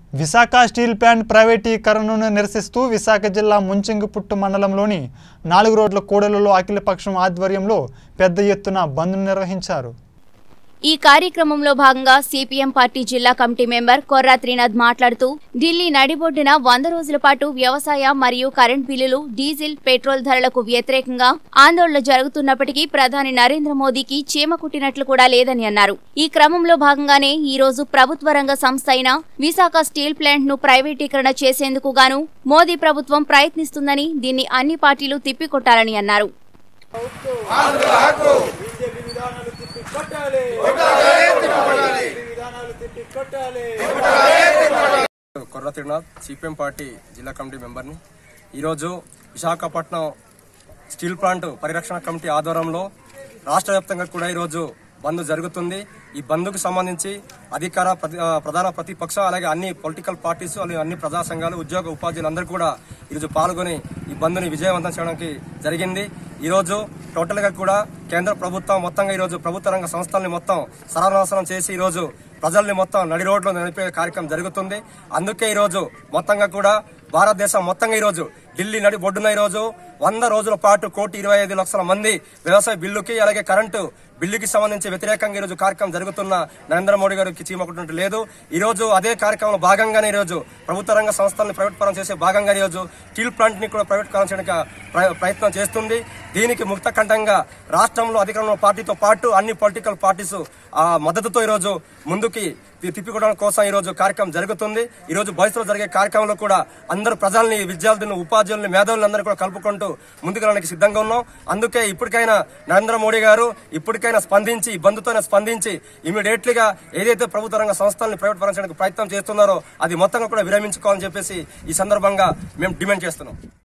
Visakha steel plant ప్రైవేటీకరణను నిరసిస్తూ విశాఖ జిల్లా ముంచింగిపుట్టు మండలంలోని 4 రోడ్ల కూడలిలో అఖిలపక్షం ఆధ్వర్యంలో పెద్ద ఎత్తున బంద్ నిర్వహించారు। ఈ కార్యక్రమంలో భాగంగా సిపిఎం పార్టీ జిల్లా కమిటీ మెంబర్ కొర్రా త్రినాథ్ మాట్లాడుతూ ఢిల్లీ నడిబొడ్డున 100 రోజుల పాటు వ్యవసాయ మరియు కరెంట్ బిల్లులు, డీజిల్, పెట్రోల్ ధరలకు వ్యతిరేకంగా ఆందోళన జరుగుతున్నప్పటికీ ప్రధాని నరేంద్ర మోదీకి చీమ కుట్టినట్లు కూడా లేదని అన్నారు। ఈ క్రమంలో భాగంగానే ఈ రోజు ప్రభుత్వ రంగ సంస్థ అయిన విశాఖ స్టీల్ ప్లాంట్ ను ప్రైవేటీకరణ చేసేందుకు గాను మోదీ ప్రభుత్వం ప్రయత్నిస్తుందని, దీన్ని అన్ని పార్టీలు తిప్పికొట్టాలని అన్నారు। కొర్రా త్రినాథ్ సిపిఎం పార్టీ జిల్లా కమిటీ మెంబర్ని। ఈరోజు విశాఖపట్నం స్టీల్ ప్లాంట్ పరిరక్షణ కమిటీ ఆధ్వర్యంలో రాష్ట్ర వ్యాప్తంగా కూడా ఈరోజు బంద్ జరుగుతుంది। ఈ బంద్కు సంబంధించి అధికార ప్రధాన ప్రతిపక్ష అలాగే అన్ని పొలిటికల్ పార్టీస్ అలాగే అన్ని ప్రజా సంఘాలు, ఉద్యోగ ఉపాధ్యాయులందరూ కూడా ఈరోజు పాల్గొని ఈ బంద్ని విజయవంతం చేయడానికి జరిగింది। ఈరోజు టోటల్ గా కూడా కేంద్ర ప్రభుత్వం మొత్తంగా ఈరోజు ప్రభుత్వ రంగ సంస్థల్ని మొత్తం సర్వనాశనం చేసి ఈరోజు ప్రజల్ని మొత్తం నడి రోడ్లో నడిపే కార్యక్రమం జరుగుతుంది। అందుకే ఈరోజు మొత్తంగా కూడా భారతదేశం మొత్తంగా ఈరోజు ఢిల్లీ నడి బొడ్డున ఈరోజు 100 రోజుల పాటు 1,25,00,000 మంది వ్యవసాయ బిల్లుకి అలాగే కరెంటు బిల్లుకి సంబంధించి వ్యతిరేకంగా ఈరోజు కార్యక్రమం జరుగుతున్న నరేంద్ర మోడీ గారికి చీమకున్నట్టు లేదు। ఈరోజు అదే కార్యక్రమంలో భాగంగానే ఈరోజు ప్రభుత్వ రంగ సంస్థలను ప్రైవేట్ పరం చేసే భాగంగా ఈరోజు స్టీల్ ప్లాంట్ ని కూడా ప్రైవేట్ పరం చేయడానికి ప్రయత్నం చేస్తుంది। దీనికి ముక్త కంఠంగా రాష్ట్రంలో అధికారంలో పార్టీతో పాటు అన్ని పొలిటికల్ పార్టీస్ మద్దతుతో ఈరోజు ముందుకి తిప్పికోవడం కోసం ఈరోజు కార్యక్రమం జరుగుతుంది। ఈరోజు భవిష్యత్తులో జరిగే కార్యక్రమంలో కూడా అందరూ ప్రజల్ని, విద్యార్థులను, ఉపాధ్యాయులను, మేధావులందరూ కూడా కలుపుకుంటూ ముందుకెళ్ళడానికి సిద్ధంగా ఉన్నాం। అందుకే ఇప్పటికైనా నరేంద్ర మోడీ గారు ఇప్పటికైనా స్పందించి, బంధుతోనే స్పందించి ఇమీడియట్లీగా ఏదైతే ప్రభుత్వ రంగ సంస్థల్ని ప్రైవేట్ పరం చేయడానికి ప్రయత్నం చేస్తున్నారో అది మొత్తంగా కూడా విరమించుకోవాలని చెప్పేసి ఈ సందర్భంగా మేము డిమాండ్ చేస్తున్నాం।